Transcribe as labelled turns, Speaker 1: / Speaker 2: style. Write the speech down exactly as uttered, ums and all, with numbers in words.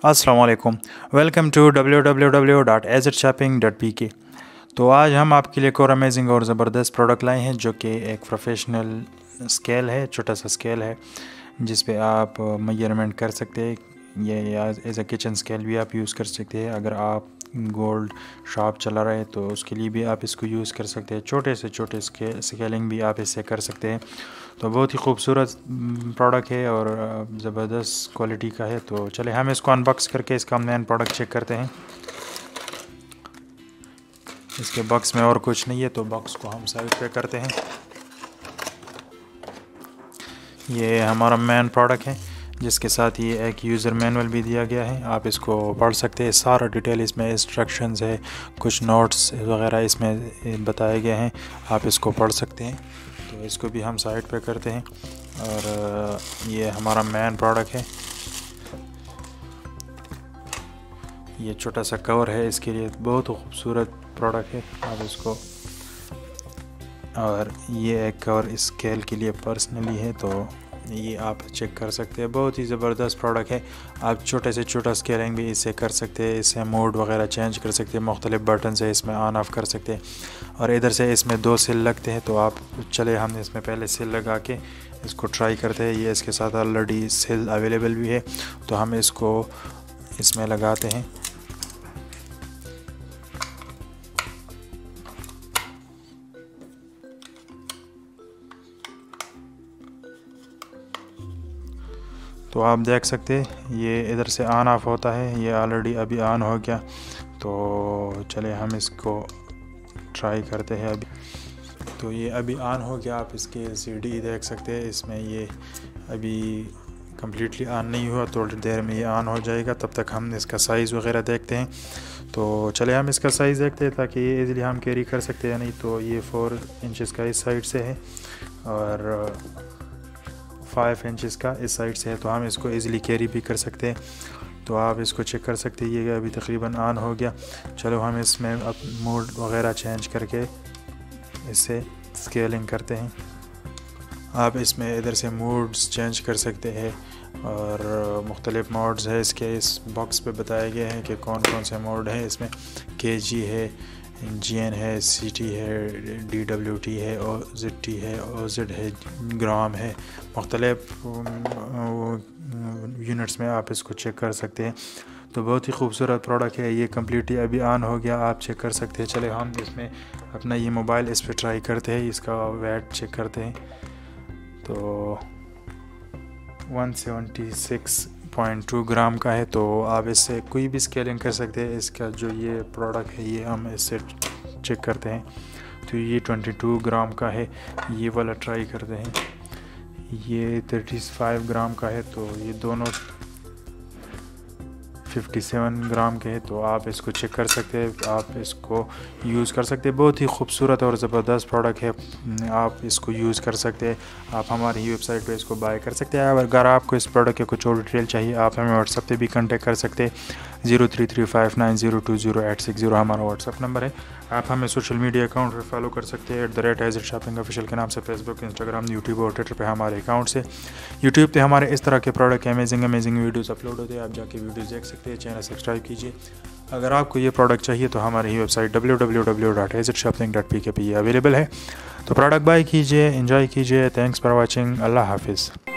Speaker 1: अस्सलाम वालेकुम। Welcome to W W W dot edge it shopping dot P K. तो आज हम आपके लिए एक और अमेजिंग और ज़बरदस्त प्रोडक्ट लाए हैं जो कि एक प्रोफेशनल स्केल है, छोटा सा स्केल है जिस पे आप मेजरमेंट कर सकते हैं। ये एज अ किचन स्केल भी आप यूज़ कर सकते हैं। अगर आप गोल्ड शॉप चला रहे हैं तो उसके लिए भी आप इसको यूज़ कर सकते हैं। छोटे से छोटे स्के स्केलिंग भी आप इससे कर सकते हैं। तो बहुत ही खूबसूरत प्रोडक्ट है और ज़बरदस्त क्वालिटी का है। तो चले हम इसको अनबॉक्स करके इसका मेन प्रोडक्ट चेक करते हैं। इसके बॉक्स में और कुछ नहीं है तो बॉक्स को हम साइड पे करते हैं। ये हमारा मेन प्रोडक्ट है जिसके साथ ये एक यूज़र मैनुअल भी दिया गया है। आप इसको पढ़ सकते हैं, सारा डिटेल इसमें इंस्ट्रक्शंस है, कुछ नोट्स वगैरह इसमें बताए गए हैं, आप इसको पढ़ सकते हैं। तो इसको भी हम साइड पे करते हैं और ये हमारा मेन प्रोडक्ट है। ये छोटा सा कवर है इसके लिए, बहुत खूबसूरत प्रोडक्ट है। आप इसको, और ये एक कवर इस स्केल के लिए पर्सनली है तो ये आप चेक कर सकते हैं। बहुत ही ज़बरदस्त प्रोडक्ट है। आप छोटे से छोटा स्केलिंग भी इससे कर सकते हैं। इससे मोड वगैरह चेंज कर सकते हैं, मुख्तलिफ बटन से इसमें ऑन ऑफ़ कर सकते हैं। और इधर से इसमें दो सिल लगते हैं तो आप चले हम इसमें पहले सिल लगा के इसको ट्राई करते हैं। ये इसके साथ ऑलरेडी सिल अवेलेबल भी है तो हम इसको इसमें लगाते हैं। तो आप देख सकते हैं ये इधर से ऑन ऑफ होता है। ये ऑलरेडी अभी ऑन हो गया तो चले हम इसको ट्राई करते हैं अभी। तो ये अभी ऑन हो गया। आप इसके एलसीडी देख सकते हैं, इसमें ये अभी कम्प्लीटली ऑन नहीं हुआ, थोड़ी देर में ये ऑन हो जाएगा। तब तक हम इसका साइज़ वगैरह देखते हैं। तो चले हम इसका साइज़ देखते हैं ताकि ये इजीली हम कैरी कर सकते हैं। नहीं तो ये फोर इंचज़ का इस साइड से है और फाइव इंचज़ का इस साइड से है तो हम इसको इजीली कैरी भी कर सकते हैं। तो आप इसको चेक कर सकते हैं। ये अभी तकरीबन ऑन हो गया। चलो हम इसमें अब मोड वगैरह चेंज करके इससे स्केलिंग करते हैं। आप इसमें इधर से मोड्स चेंज कर सकते हैं और मुख्तलिफ मोड्स है इसके, इस बॉक्स पे बताए गए हैं कि कौन कौन से मोड हैं। इसमें के जी है, जी एन है, सी टी है, डी डब्ल्यू टी है, ओ जेड टी है, ओ जेड है, ग्राम है। मुख्तलिफ यूनिट्स में आप इसको चेक कर सकते हैं। तो बहुत ही खूबसूरत प्रोडक्ट है। ये कम्प्लीटली अभी ऑन हो गया, आप चेक कर सकते हैं। चले हम इसमें अपना ये मोबाइल इस पर ट्राई करते हैं, इसका वेट चेक करते हैं। तो one seventy six point two gram का है। तो आप इससे कोई भी स्केलिंग कर सकते हैं। इसका जो ये प्रोडक्ट है ये हम इससे चेक करते हैं। तो ये ट्वेंटी टू ग्राम का है, ये वाला ट्राई करते हैं। ये थर्टी फाइव ग्राम का है तो ये दोनों फिफ्टी सेवन ग्राम के हैं। तो आप इसको चेक कर सकते हैं, आप इसको यूज़ कर सकते हैं। बहुत ही खूबसूरत और ज़बरदस्त प्रोडक्ट है, आप इसको यूज़ कर सकते हैं। आप हमारी ही वेबसाइट पे इसको बाय कर सकते हैं। अगर आपको इस प्रोडक्ट के कुछ और डिटेल चाहिए आप हमें व्हाट्सएप पे भी कांटेक्ट कर सकते हैं। Zero three three five nine zero two zero eight six zero हमारा व्हाट्सएप नंबर है। आप हमें सोशल मीडिया अकाउंट पर फॉलो कर सकते हैं, at the rate edge it shopping official के नाम से। फेसबुक, इंस्टाग्राम, यूट्यूब और ट्विटर पे हमारे अकाउंट से। यूट्यूब पे हमारे इस तरह के प्रोडक्ट के अमेजिंग अमेजिंग वीडियोस अपलोड होते हैं, आप जाके वीडियोस देख सकते हैं। चैनल सब्सक्राइब कीजिए। अगर आपको ये प्रोडक्ट चाहिए तो हमारी ही website W W W dot edge it shopping dot P K पे अवेलेबल है। तो प्रोडक्ट बाय कीजिए, एंजॉय कीजिए। Thanks for watching. अल्लाह हाफिज़।